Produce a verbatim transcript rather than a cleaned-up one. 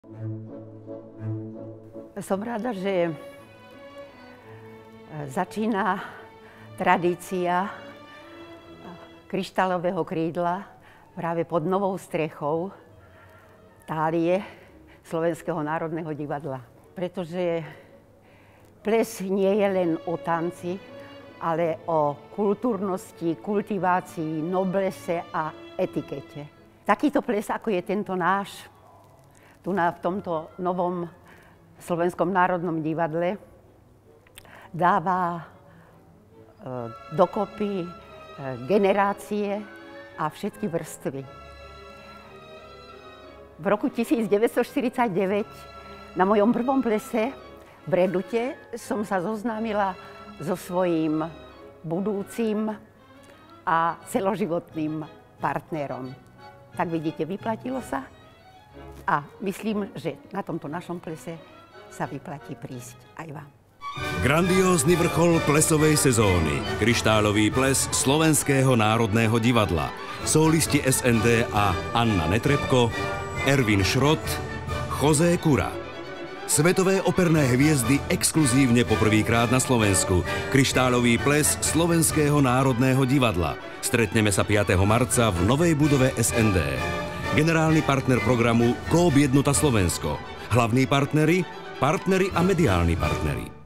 Som rada, že začína tradícia kryštálového krídla práve pod novou strechou Tálie Slovenského národného divadla. Pretože ples nie je len o tanci, ale o kultúrnosti, kultivácii, noblese a etikete. Takýto ples, ako je tento náš, tu na, v tomto novom Slovenskom národnom divadle, dáva e, dokopy e, generácie a všetky vrstvy. V roku tisícdeväťstoštyridsaťdeväť na mojom prvom plese v Redute som sa zoznámila so svojím budúcim a celoživotným partnerom. Tak vidíte, vyplatilo sa a myslím, že na tomto našom plese sa vyplatí prísť aj vám. Grandiózny vrchol plesovej sezóny. Kryštálový ples Slovenského národného divadla. Solisti es en dé a Anna Netrebko, Ervin Šrot, José Cura. Svetové operné hviezdy exkluzívne poprvýkrát na Slovensku. Kryštálový ples Slovenského národného divadla. Stretneme sa piateho marca v novej budove es en dé. Generálny partner programu Coop Jednota Slovensko. Hlavní partneri, partneri a mediálni partneri.